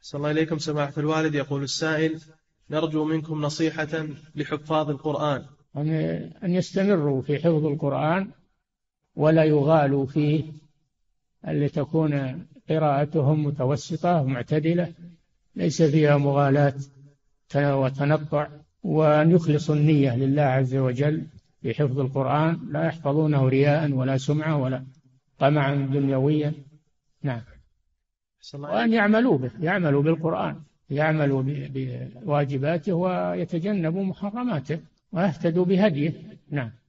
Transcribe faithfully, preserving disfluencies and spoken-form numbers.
صلى الله إليكم سماحة الوالد. يقول السائل: نرجو منكم نصيحة لحفاظ القرآن. أن يستمروا في حفظ القرآن ولا يغالوا فيه، اللي تكون قراءتهم متوسطة ومعتدلة ليس فيها مغالاة وتنطع، وأن يخلصوا النية لله عز وجل في حفظ القرآن، لا يحفظونه رياء ولا سمعة ولا طمعا دنيويا. نعم. وأن يعملوا به، يعملوا بالقرآن، يعملوا بواجباته ويتجنبوا محرماته ويهتدوا بهديه. نعم.